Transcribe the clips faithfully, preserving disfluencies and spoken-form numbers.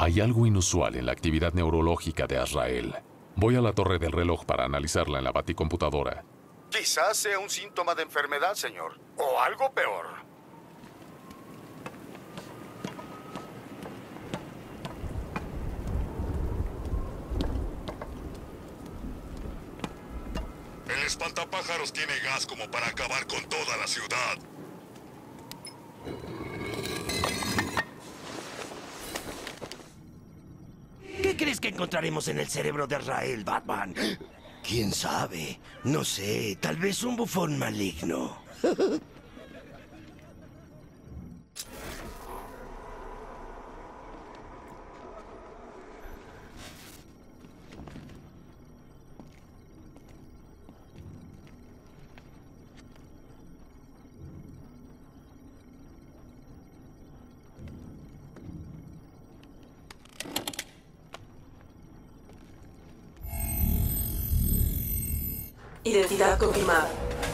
Hay algo inusual en la actividad neurológica de Azrael. Voy a la torre del reloj para analizarla en la baticomputadora. Quizás sea un síntoma de enfermedad, señor. O algo peor. El espantapájaros tiene gas como para acabar con toda la ciudad. ¿Qué crees que encontraremos en el cerebro de Azrael, Batman? ¿Quién sabe? No sé, tal vez un bufón maligno. Identidad confirmada.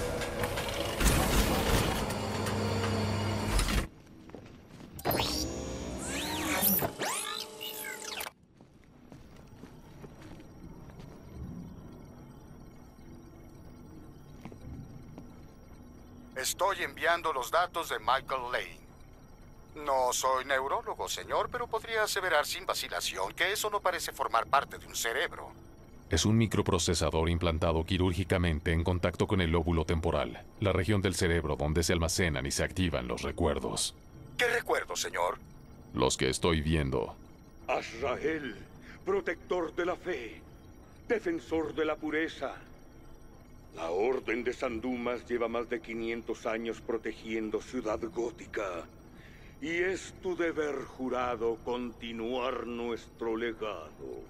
Estoy enviando los datos de Michael Lane. No soy neurólogo, señor, pero podría aseverar sin vacilación que eso no parece formar parte de un cerebro. Es un microprocesador implantado quirúrgicamente en contacto con el lóbulo temporal, la región del cerebro donde se almacenan y se activan los recuerdos. ¿Qué recuerdo, señor? Los que estoy viendo. Azrael, protector de la fe, defensor de la pureza. La Orden de San Dumas lleva más de quinientos años protegiendo Ciudad Gótica. Y es tu deber jurado continuar nuestro legado.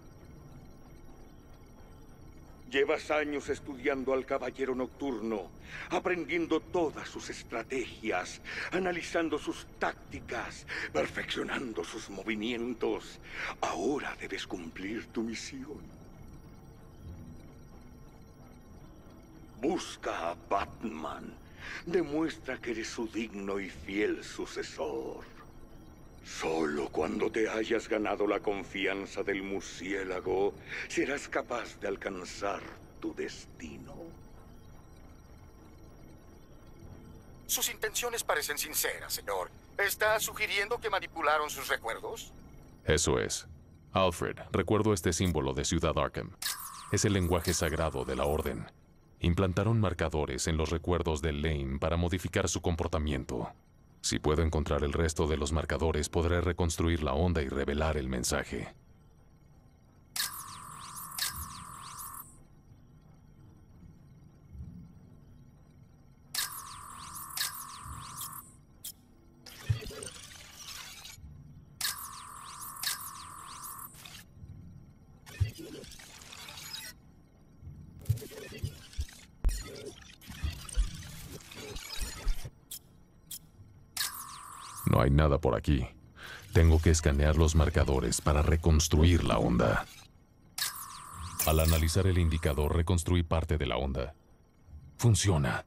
Llevas años estudiando al Caballero Nocturno, aprendiendo todas sus estrategias, analizando sus tácticas, perfeccionando sus movimientos. Ahora debes cumplir tu misión. Busca a Batman. Demuestra que eres su digno y fiel sucesor. Solo cuando te hayas ganado la confianza del murciélago, serás capaz de alcanzar tu destino. Sus intenciones parecen sinceras, señor. ¿Está sugiriendo que manipularon sus recuerdos? Eso es. Alfred, recuerdo este símbolo de Ciudad Arkham. Es el lenguaje sagrado de la Orden. Implantaron marcadores en los recuerdos de Lane para modificar su comportamiento. Si puedo encontrar el resto de los marcadores, podré reconstruir la onda y revelar el mensaje. No hay nada por aquí. Tengo que escanear los marcadores para reconstruir la onda. Al analizar el indicador, reconstruí parte de la onda. Funciona.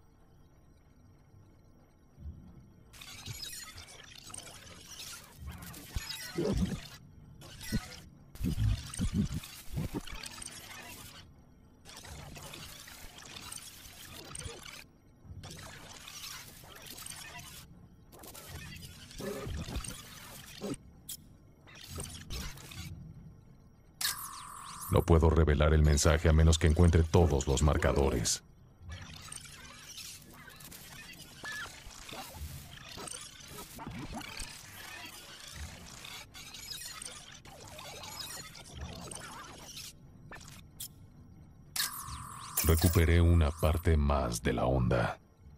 No puedo revelar el mensaje a menos que encuentre todos los marcadores. Recuperé una parte más de la onda.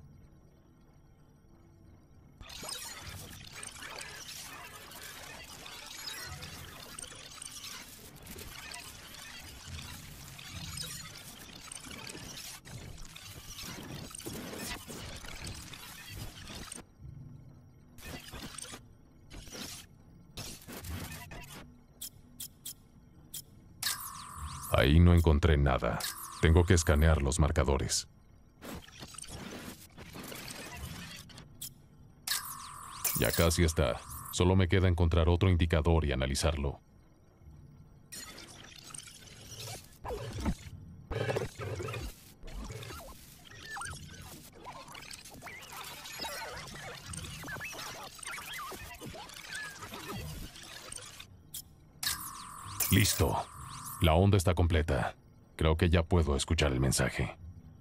Ahí no encontré nada. Tengo que escanear los marcadores. Ya casi está. Solo me queda encontrar otro indicador y analizarlo. Listo. La onda está completa. Creo que ya puedo escuchar el mensaje.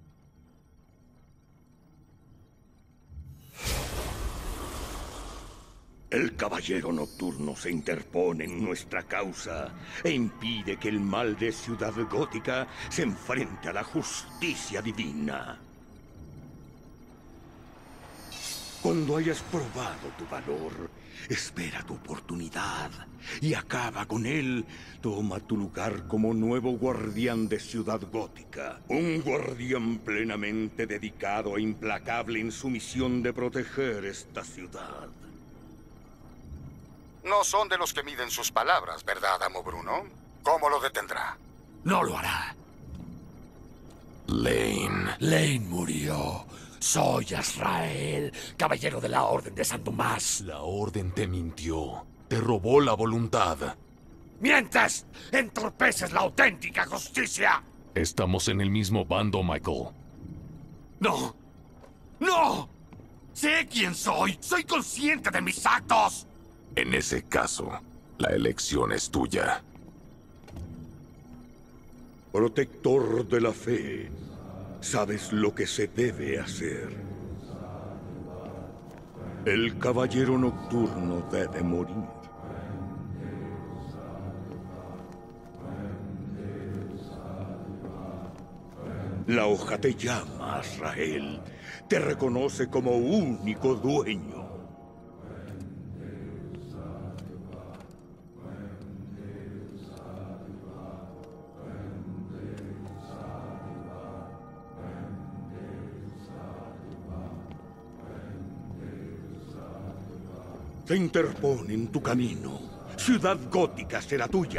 El Caballero Nocturno se interpone en nuestra causa e impide que el mal de Ciudad Gótica se enfrente a la justicia divina. Cuando hayas probado tu valor, espera tu oportunidad y acaba con él. Toma tu lugar como nuevo guardián de Ciudad Gótica. Un guardián plenamente dedicado e implacable en su misión de proteger esta ciudad. No son de los que miden sus palabras, ¿verdad, amo Bruno? ¿Cómo lo detendrá? No lo hará. Lane. Lane murió. Soy Azrael, caballero de la Orden de San Tomás. La Orden te mintió. Te robó la voluntad. ¡Mientes! ¡Entorpeces la auténtica justicia! Estamos en el mismo bando, Michael. ¡No! ¡No! ¡Sé quién soy! ¡Soy consciente de mis actos! En ese caso, la elección es tuya. Protector de la fe, sabes lo que se debe hacer. El Caballero Nocturno debe morir. La hoja te llama, Azrael. Te reconoce como único dueño. Se interpone en tu camino. Ciudad Gótica será tuya.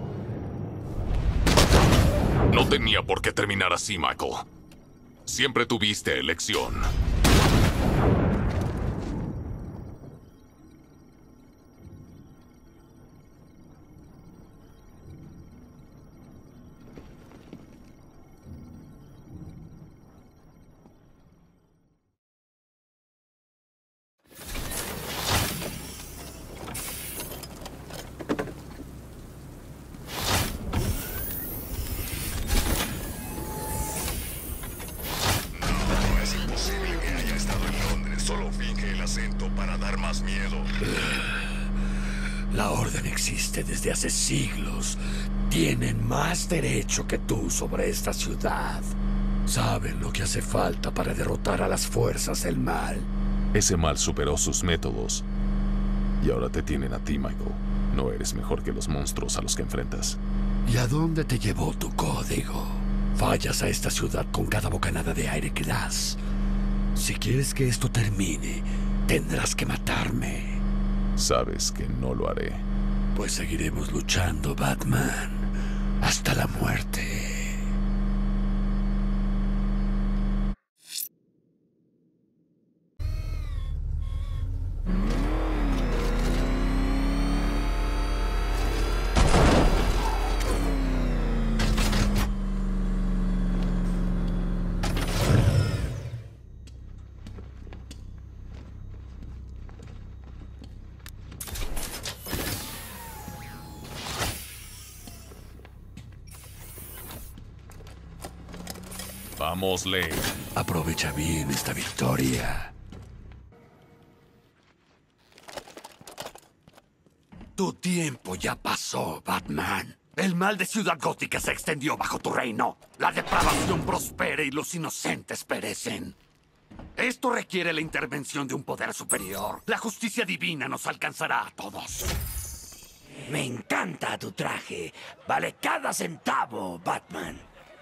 No tenía por qué terminar así, Michael. Siempre tuviste elección. La Orden existe desde hace siglos. Tienen más derecho que tú sobre esta ciudad. Saben lo que hace falta para derrotar a las fuerzas del mal. Ese mal superó sus métodos. Y ahora te tienen a ti, Michael. No eres mejor que los monstruos a los que enfrentas. ¿Y a dónde te llevó tu código? Fallas a esta ciudad con cada bocanada de aire que das. Si quieres que esto termine, tendrás que matarme. Sabes que no lo haré. Pues seguiremos luchando, Batman, hasta la muerte. Vamos, Lane. Aprovecha bien esta victoria. Tu tiempo ya pasó, Batman. El mal de Ciudad Gótica se extendió bajo tu reino. La depravación prospera y los inocentes perecen. Esto requiere la intervención de un poder superior. La justicia divina nos alcanzará a todos. Me encanta tu traje. Vale cada centavo, Batman.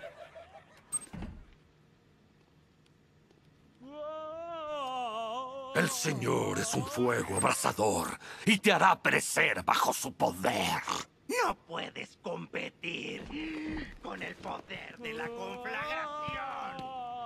El Señor es un fuego abrasador y te hará perecer bajo su poder. No puedes competir con el poder de la conflagración.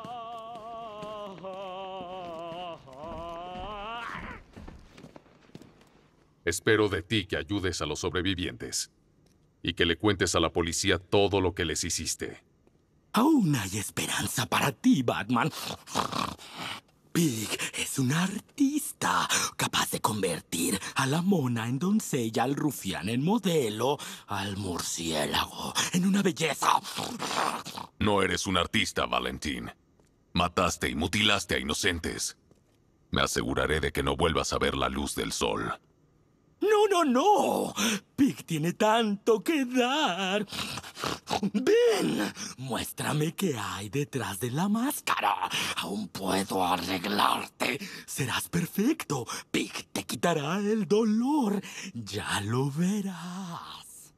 Espero de ti que ayudes a los sobrevivientes y que le cuentes a la policía todo lo que les hiciste. Aún hay esperanza para ti, Batman. Pig es un artista capaz de convertir a la mona en doncella, al rufián en modelo, al murciélago en una belleza. No eres un artista, Valentín. Mataste y mutilaste a inocentes. Me aseguraré de que no vuelvas a ver la luz del sol. No, no, no. Pig tiene tanto que dar. Ven, muéstrame qué hay detrás de la máscara. Aún puedo arreglarte. Serás perfecto. Pig te quitará el dolor. Ya lo verás.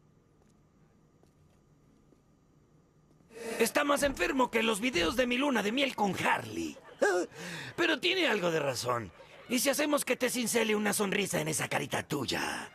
Está más enfermo que los videos de mi luna de miel con Harley. Pero tiene algo de razón. ¿Y si hacemos que te cincele una sonrisa en esa carita tuya?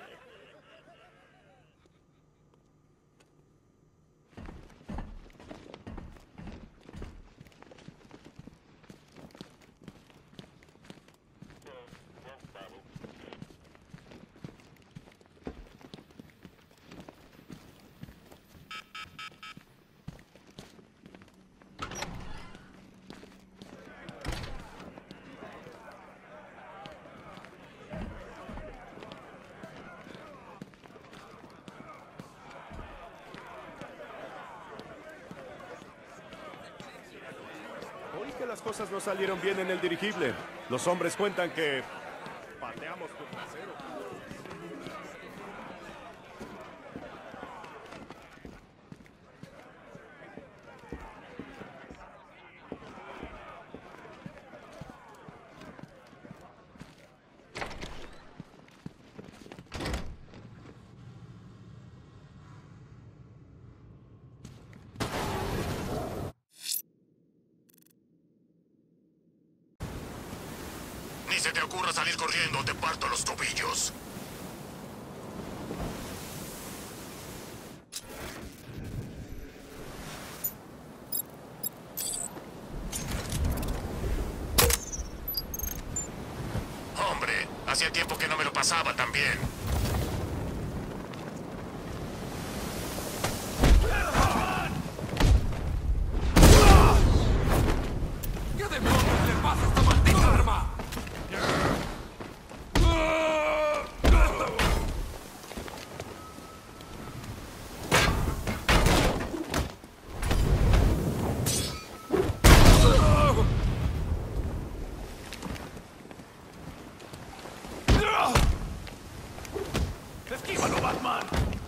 Oí que las cosas no salieron bien en el dirigible. Los hombres cuentan que pateamos tu trasero. Ni se te ocurra salir corriendo o te parto los tobillos. Hombre, hacía tiempo que no me lo pasaba tan bien. ¿Qué demonios le pasa a esta maldita arma? ¡Esquívalo, Batman!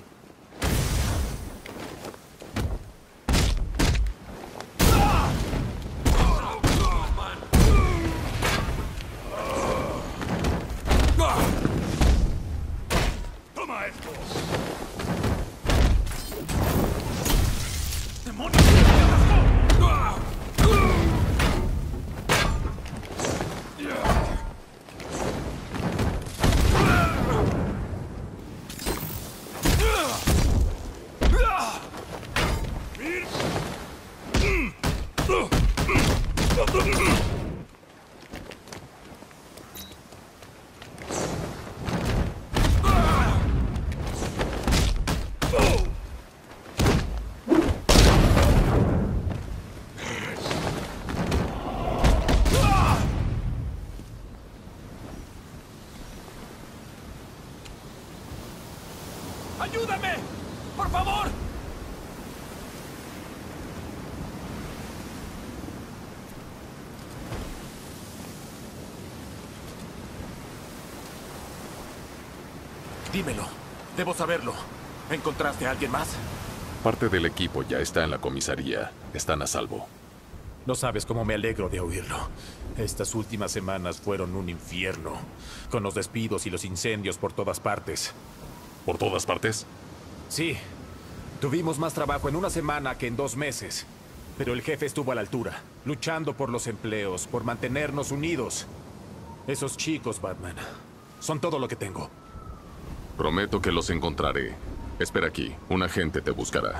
¡Toma esto! ¡Demonios! ¡Ayúdame! ¡Por favor! Dímelo. Debo saberlo. ¿Encontraste a alguien más? Parte del equipo ya está en la comisaría. Están a salvo. No sabes cómo me alegro de oírlo. Estas últimas semanas fueron un infierno, con los despidos y los incendios por todas partes. ¿Por todas partes? Sí. Tuvimos más trabajo en una semana que en dos meses. Pero el jefe estuvo a la altura, luchando por los empleos, por mantenernos unidos. Esos chicos, Batman, son todo lo que tengo. Prometo que los encontraré. Espera aquí. Un agente te buscará.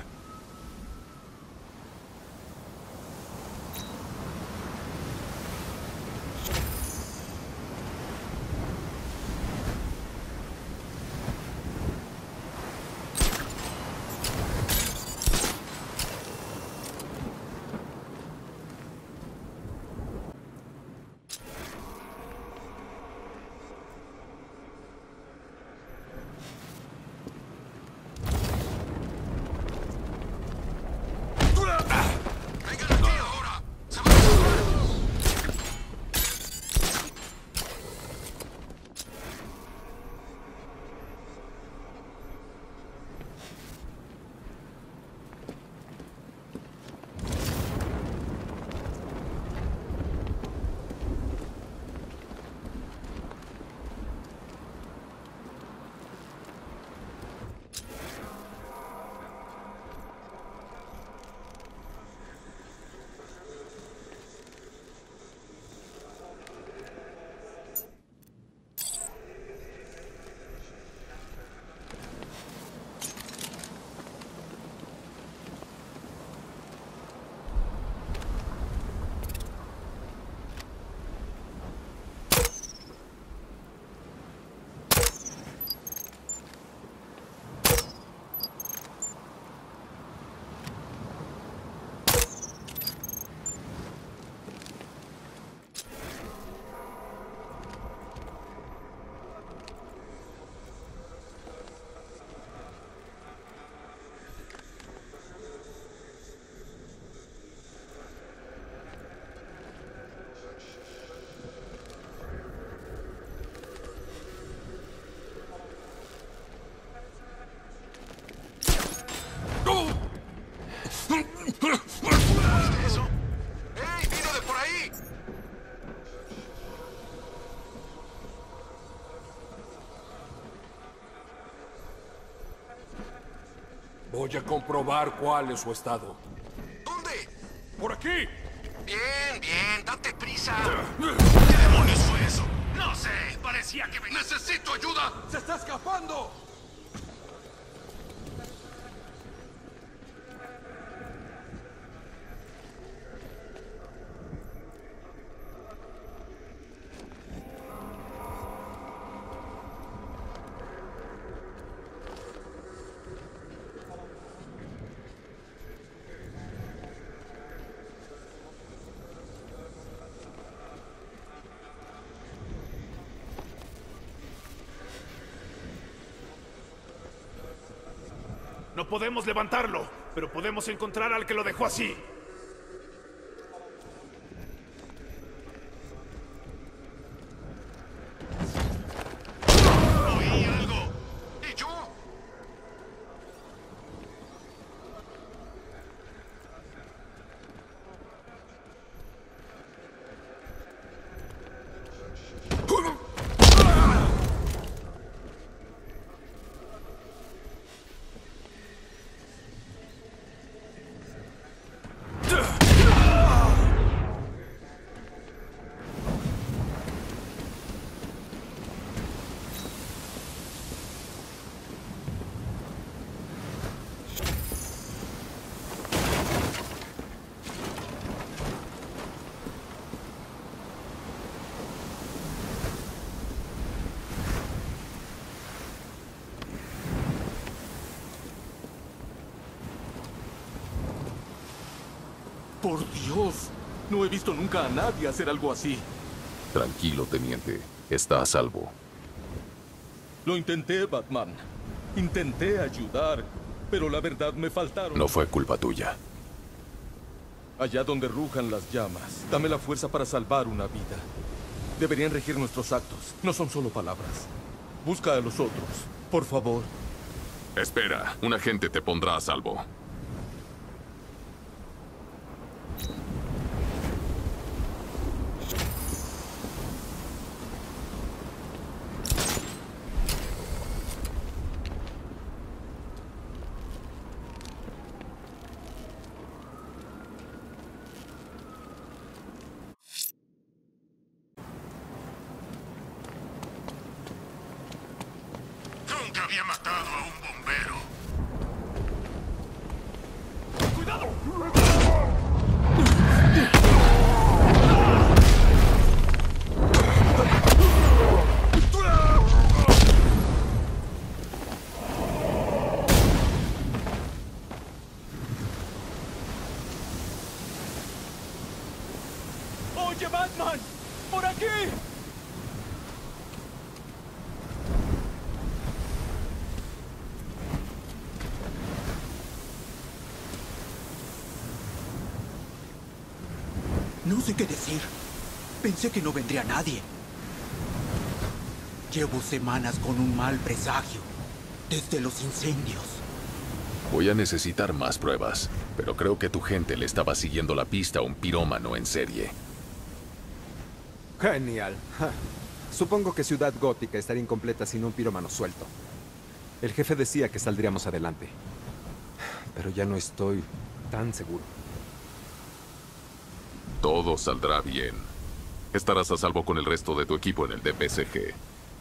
eso? ¡Ey, vino de por ahí! Voy a comprobar cuál es su estado. ¿Dónde? ¡Por aquí! Bien, bien, date prisa. ¿Qué demonios fue eso? No sé, parecía que me... ¡Necesito ayuda! ¡Se está escapando! No podemos levantarlo, pero podemos encontrar al que lo dejó así. Oí algo. ¿Y yo? Por Dios, no he visto nunca a nadie hacer algo así. Tranquilo, teniente. Está a salvo. Lo intenté, Batman. Intenté ayudar, pero la verdad me faltaron. No fue culpa tuya. Allá donde rujan las llamas, dame la fuerza para salvar una vida. Deberían regir nuestros actos. No son solo palabras. Busca a los otros, por favor. Espera, un agente te pondrá a salvo. Nunca había matado a un bombero. ¡Cuidado! ¡Oye, Batman! ¡Por aquí! No sé qué decir. Pensé que no vendría nadie. Llevo semanas con un mal presagio. Desde los incendios. Voy a necesitar más pruebas, pero creo que tu gente le estaba siguiendo la pista a un pirómano en serie. Genial. Ja. Supongo que Ciudad Gótica estaría incompleta sin un pirómano suelto. El jefe decía que saldríamos adelante. Pero ya no estoy tan seguro. Todo saldrá bien. Estarás a salvo con el resto de tu equipo en el D P C G.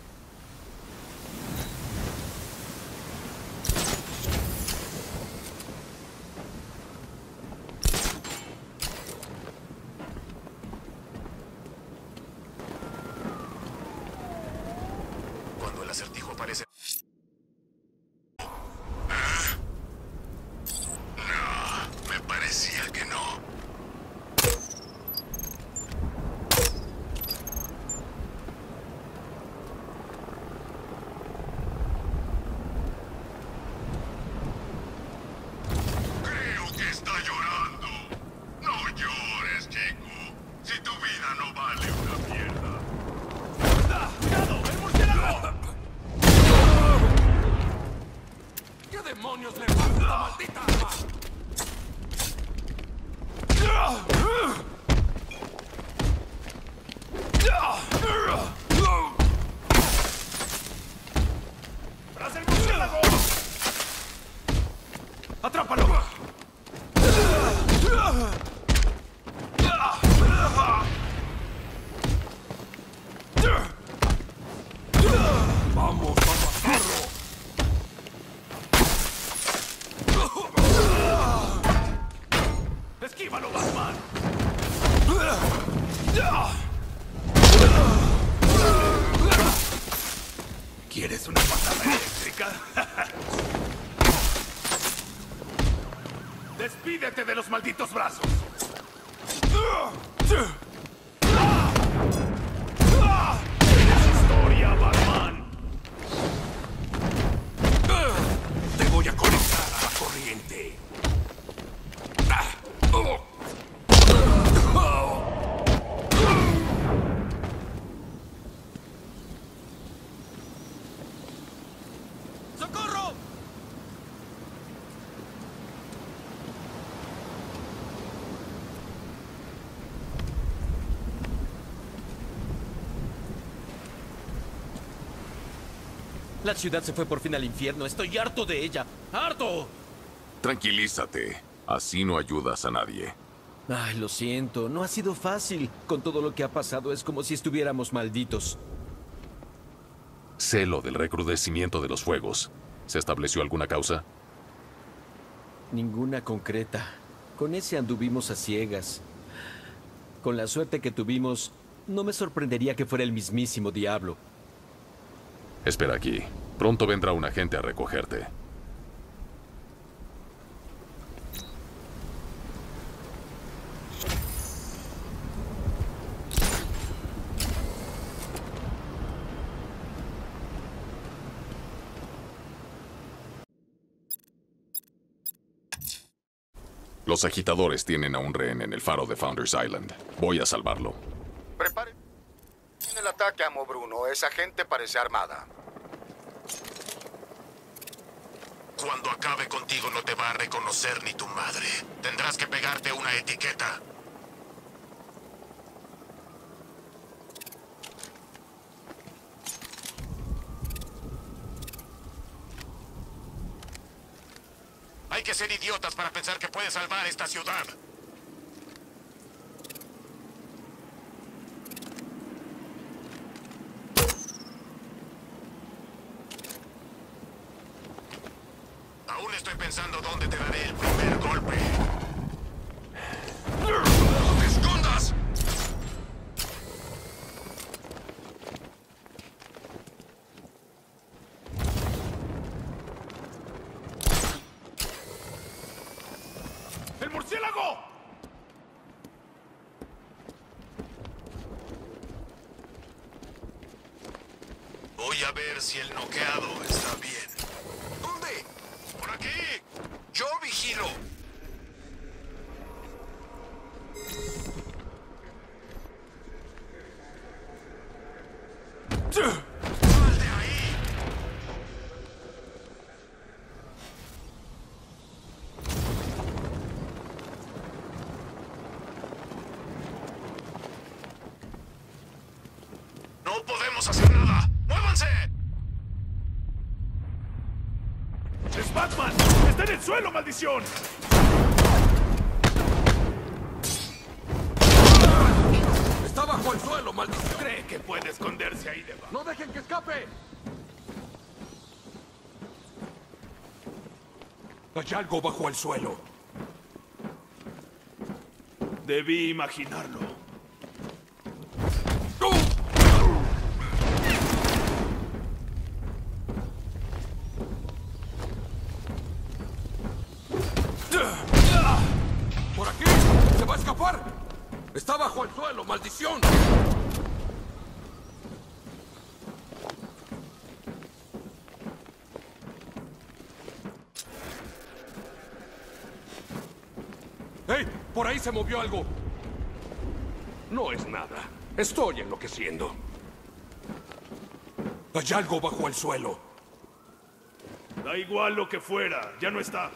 Cuando el acertijo aparece... No, me parecía que no. Creo que está llorando. No llores, chico. Si tu vida no vale una mierda. ¡Cuidado! ¡El murciélago! ¡Atrápalo! ¡Vamos a matarlo! ¡Esquívalo, Batman! ¿Quieres una patada eléctrica? ¡Despídete de los malditos brazos! ¡Es historia, Batman! Te voy a conectar a la corriente. ¡Socorro! La ciudad se fue por fin al infierno. Estoy harto de ella. ¡Harto! Tranquilízate. Así no ayudas a nadie. Ay, lo siento. No ha sido fácil. Con todo lo que ha pasado es como si estuviéramos malditos. Sé lo del recrudecimiento de los fuegos. ¿Se estableció alguna causa? Ninguna concreta. Con ese anduvimos a ciegas. Con la suerte que tuvimos, no me sorprendería que fuera el mismísimo diablo. Espera aquí. Pronto vendrá un agente a recogerte. Los agitadores tienen a un rehén en el faro de Founders Island. Voy a salvarlo. Prepare. En el ataque a Mo Bruno, esa gente parece armada. Cuando acabe contigo no te va a reconocer ni tu madre. Tendrás que pegarte una etiqueta. Hay que ser idiotas para pensar que puedes salvar esta ciudad. Aún estoy pensando dónde te daré el primer golpe. ¡No te escondas! ¡El murciélago! Voy a ver si el noqueado está bien. ¿Dónde? ¡Por aquí! ¡Yo vigilo! ¡Sal de ahí! ¡No podemos hacer nada! ¡Muévanse! ¡Es Batman! ¡Está en el suelo, maldición! ¡Está bajo el suelo, maldición! Cree que puede esconderse ahí debajo. ¡No dejen que escape! Hay algo bajo el suelo. Debí imaginarlo. ¡Por aquí! ¡Se va a escapar! ¡Está bajo el suelo, maldición! ¡Hey! Por ahí se movió algo. No es nada. Estoy enloqueciendo. Hay algo bajo el suelo. Da igual lo que fuera, ya no está.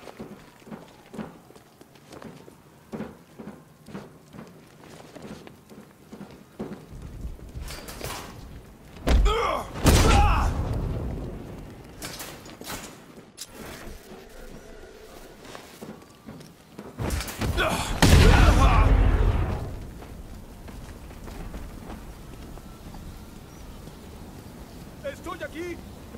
¡Estoy aquí!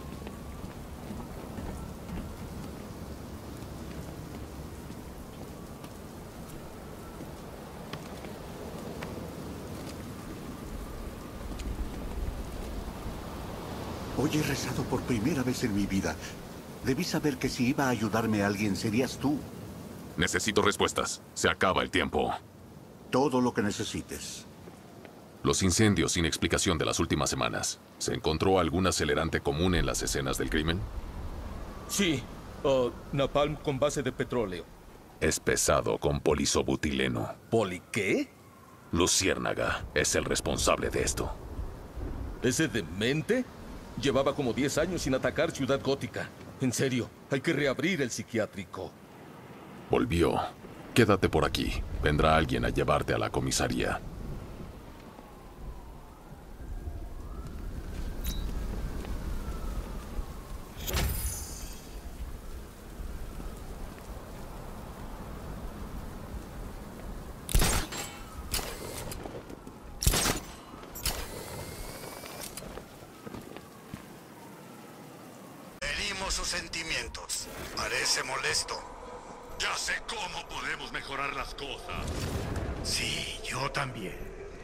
Hoy he rezado por primera vez en mi vida. Debí saber que si iba a ayudarme alguien serías tú. Necesito respuestas. Se acaba el tiempo. Todo lo que necesites. Los incendios sin explicación de las últimas semanas. ¿Se encontró algún acelerante común en las escenas del crimen? Sí, uh, napalm con base de petróleo. Es pesado con polisobutileno. ¿Poli qué? Luciérnaga es el responsable de esto. ¿Ese demente? Llevaba como diez años sin atacar Ciudad Gótica. En serio, hay que reabrir el psiquiátrico. Volvió. Quédate por aquí. Vendrá alguien a llevarte a la comisaría. Herimos sus sentimientos. Parece molesto. Ya sé cómo podemos mejorar las cosas. Sí, yo también.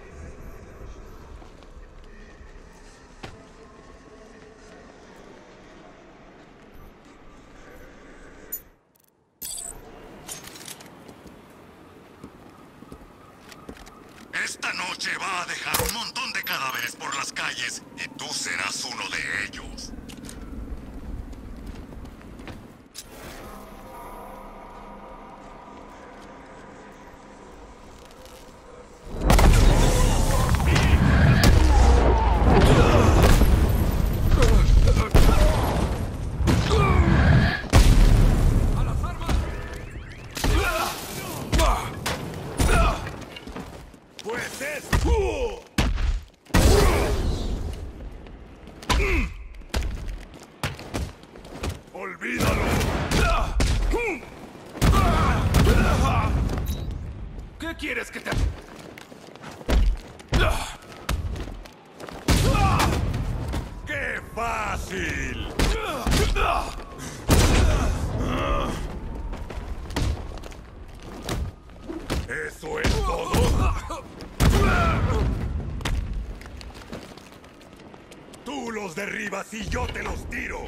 Esta noche va a dejar un montón de cadáveres por las calles y tú serás uno de ellos. Pues es... ¡Olvídalo! ¿Qué quieres que te...? ¡Qué fácil! ¿Eso es todo? Tú los derribas y yo te los tiro.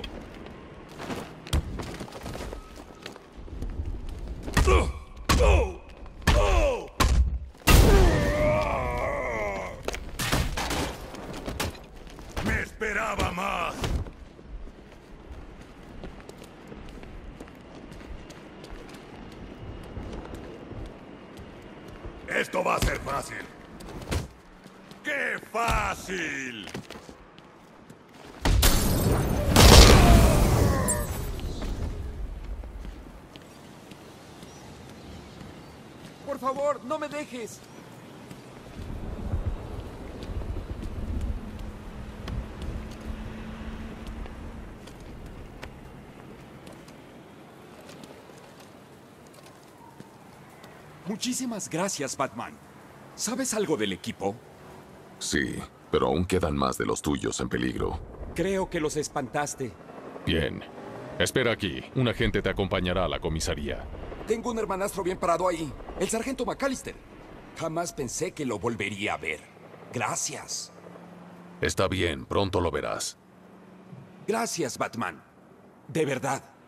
Me esperaba más. Esto va a ser fácil. ¡Qué fácil! Por favor, no me dejes. Muchísimas gracias, Batman. ¿Sabes algo del equipo? Sí, pero aún quedan más de los tuyos en peligro. Creo que los espantaste. Bien. Espera aquí. Un agente te acompañará a la comisaría. Tengo un hermanastro bien parado ahí, el sargento McAllister. Jamás pensé que lo volvería a ver. Gracias. Está bien, pronto lo verás. Gracias, Batman. De verdad.